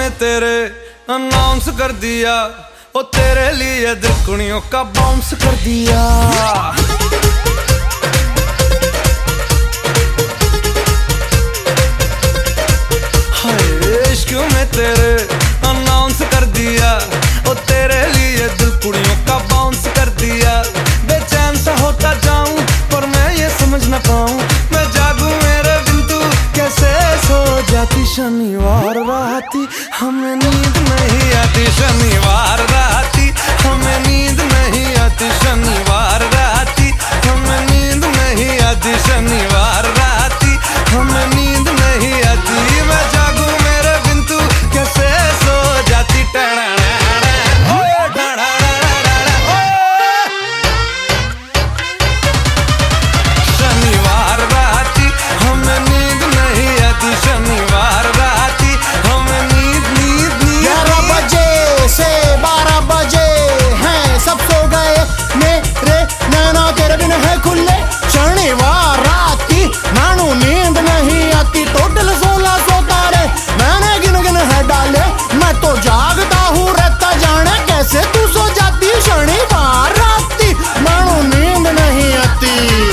में तेरे अनाउंस कर दिया, ओ तेरे लिए दिलकुड़ियों का बाउंस कर दिया। हाय इश्क में तेरे अनाउंस कर दिया, ओ तेरे लिए दिलकुड़ियों का बाउंस कर दिया। बेचैन सा होता जाऊं पर मैं ये समझ ना पाऊं, मैं जागूं मेरे बिन तू कैसे सो जाती। शनिवार राती हमें नींद नहीं आती, शनिवार राती हमें नींद नहीं आती, शनिवार राती हमें नींद नहीं आती, शनिवार राती हमें नींद नहीं आती। मैं जागूं मेरे बिन तू कैसे सो जाती। शनिवार राती हमें नींद नहीं आती, शनिवार राती हमें नींद 11 बजे से 12 बजे हैं सब सो गए, मेरे नैना तेरे बिन है खुले। शनिवार राती नानू नींद नहीं आती, टोटल 1600 तारे मैंने गिन गिन है डाले। मैं तो जागता हूँ रहता जाने कैसे तू सो जाती। शनिवार राती नानू नींद नहीं आती।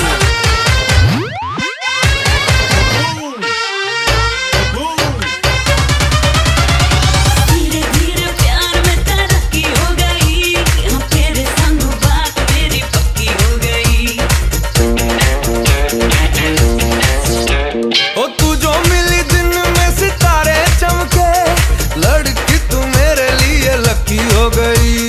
हो गई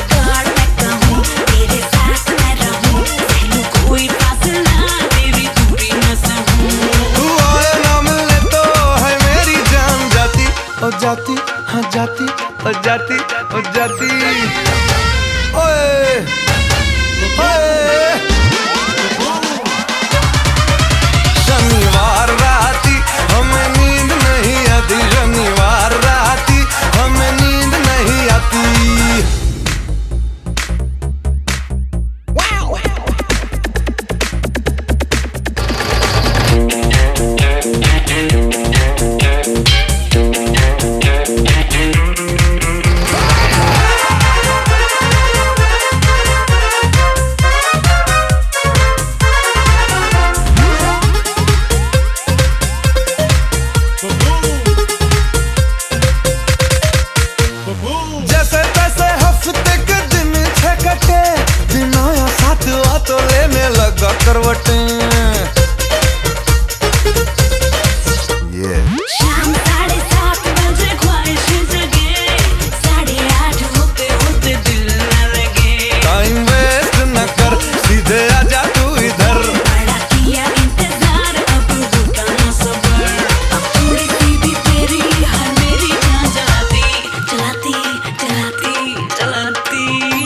तेरे साथ मैं रहूं, कोई फासला तेरी दूरी न सहूं। तू आए ना मिलने तो है मेरी जान जाती, ओ जाती हाँ जाती, ओ जाती ओ जाती। ओए ओए शनिवार राती हमें नींद नहीं आती, शनिवार राती हमें नींद नहीं आती। जैसे तैसे हफ्ते के दिन छह कटे, दिन आया साथ हुआ तो लेने लगा करवटें। शाम 7:30 बजे ख्वाहिश जगे, 8:30 होते होते दिल न लगे। टाइम वेस्ट न कर सीधे आजा तू इधर, बड़ा किया इंतजार अब होता न सबर। अब थोड़ी सी भी तेरी हर मेरी जान जलाती जलाती जलाती जलाती।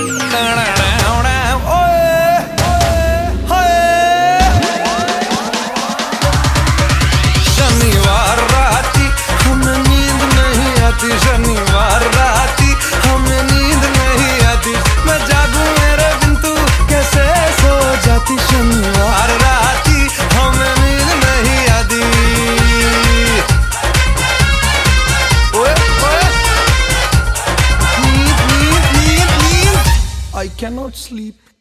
शनिवार राती हमें नींद नहीं आती, शनिवार राती हमें नींद नहीं आती। मैं जागूं मेरे बिन तू कैसे सो जाती, शनिवार राती हमें नींद नहीं आती। ओए ओए नींद नींद नींद नींद, I cannot sleep.